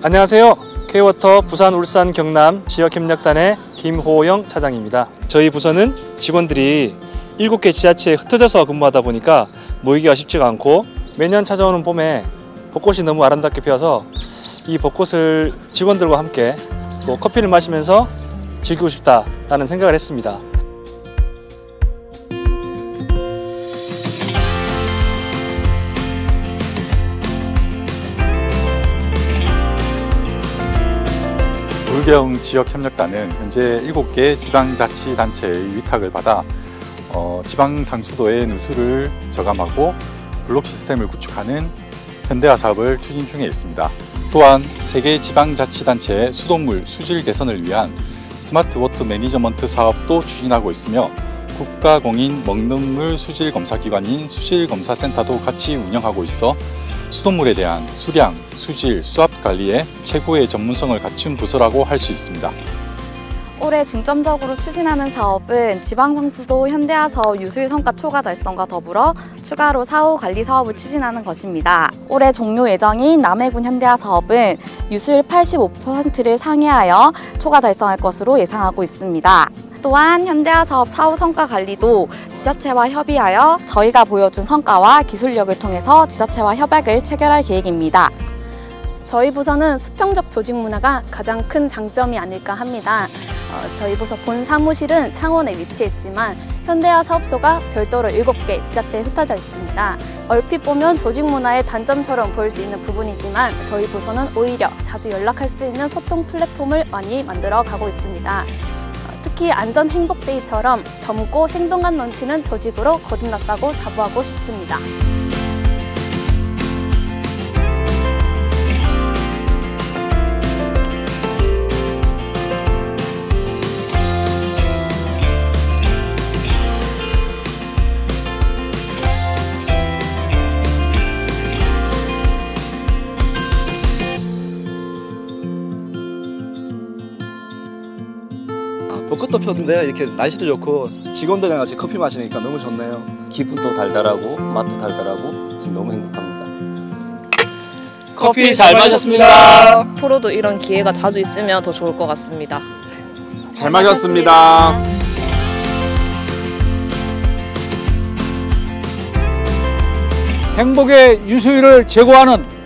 안녕하세요. K-워터 부산, 울산, 경남 지역협력단의 김호영 차장입니다. 저희 부서는 직원들이 7개 지자체에 흩어져서 근무하다 보니까 모이기가 쉽지가 않고 매년 찾아오는 봄에 벚꽃이 너무 아름답게 피어서 이 벚꽃을 직원들과 함께 또 커피를 마시면서 즐기고 싶다라는 생각을 했습니다. 불경 지역협력단은 현재 7개 지방자치단체의 위탁을 받아 지방상수도의 누수를 저감하고 블록 시스템을 구축하는 현대화 사업을 추진 중에 있습니다. 또한 3개 지방자치단체의 수돗물 수질 개선을 위한 스마트 워터 매니저먼트 사업도 추진하고 있으며 국가공인 먹는물 수질 검사 기관인 수질검사센터도 같이 운영하고 있어 수돗물에 대한 수량, 수질, 수압 관리에 최고의 전문성을 갖춘 부서라고 할 수 있습니다. 올해 중점적으로 추진하는 사업은 지방상수도 현대화 사업 유수일 성과 초과 달성과 더불어 추가로 사후 관리 사업을 추진하는 것입니다. 올해 종료 예정인 남해군 현대화 사업은 유수일 85%를 상회하여 초과 달성할 것으로 예상하고 있습니다. 또한 현대화 사업 사후 성과 관리도 지자체와 협의하여 저희가 보여준 성과와 기술력을 통해서 지자체와 협약을 체결할 계획입니다. 저희 부서는 수평적 조직 문화가 가장 큰 장점이 아닐까 합니다. 저희 부서 본 사무실은 창원에 위치했지만 현대화 사업소가 별도로 7개 지자체에 흩어져 있습니다. 얼핏 보면 조직 문화의 단점처럼 보일 수 있는 부분이지만 저희 부서는 오히려 자주 연락할 수 있는 소통 플랫폼을 많이 만들어 가고 있습니다. 특히 안전행복데이처럼 젊고 생동감 넘치는 조직으로 거듭났다고 자부하고 싶습니다. 벚꽃도 폈는데 이렇게 날씨도 좋고 직원들이랑 같이 커피 마시니까 너무 좋네요. 기분도 달달하고 맛도 달달하고 지금 너무 행복합니다. 커피 잘 마셨습니다. 앞으로도 이런 기회가 자주 있으면 더 좋을 것 같습니다. 잘 마셨습니다. 행복의 유수일을 제고하는